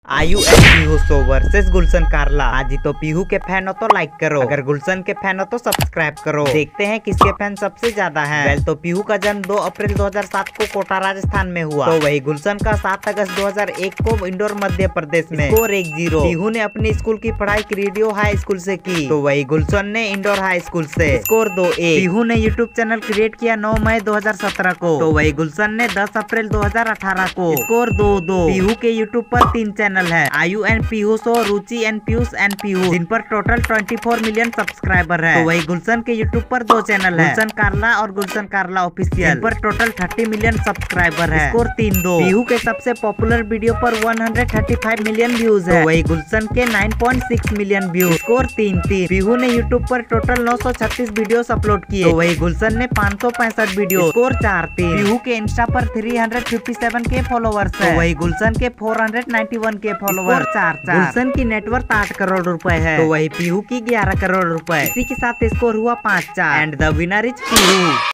आयु and Pihu show versus Gulshan Kalra. आज ही तो पीहू के फैन हो तो लाइक करो, अगर गुलशन के फैन हो तो सब्सक्राइब करो। देखते हैं किसके फैन सबसे ज्यादा हैं। वेल तो पीहू का जन्म 2 अप्रैल 2007 को कोटा राजस्थान में हुआ, तो वही गुलशन का 7 अगस्त 2001 को इंदौर मध्य प्रदेश में। स्कोर 1-0। पीहू ने अपनी स्कूल की पढ़ाई क्रीडियो हाई स्कूल से की, तो वही गुलशन ने इंदौर हाई स्कूल से। स्कोर 2-1। पीहू ने यूट्यूब चैनल क्रिएट किया 9 मई 2017 को, तो वही गुलशन ने 10 अप्रैल 2018 को। स्कोर 2-2। पीहू के यूट्यूब पर 3 चैनल है, Aayu and Pihu show, Ruchi and Piyush and Pihu, जिन पर टोटल 24 मिलियन सब्सक्राइबर है। तो वही गुलशन के यूट्यूब पर 2 चैनल है, गुलशन कारला और गुलशन कारला ऑफिशियल, जिन पर टोटल 30 मिलियन सब्सक्राइबर है। स्कोर 3-2। पीहू के सबसे पॉपुलर वीडियो पर 135 मिलियन व्यूज है, तो वही गुलशन के 9.6 मिलियन व्यूज। स्कोर 3-3। पीहू ने यूट्यूब पर टोटल 936 वीडियो अपलोड किए, तो वही गुलशन ने 565 वीडियो। स्कोर 4-3। पीहू के इंस्टा पर 357 के फॉलोवर्स है, तो वही गुलशन के 491 के फॉलोवर्स। 4-4। गुलशन की नेटवर्थ 8 करोड़ रुपए है, तो वही पीहू की 11 करोड़ रुपए। इसी के साथ स्कोर हुआ 5-4 and the winner is Pihu.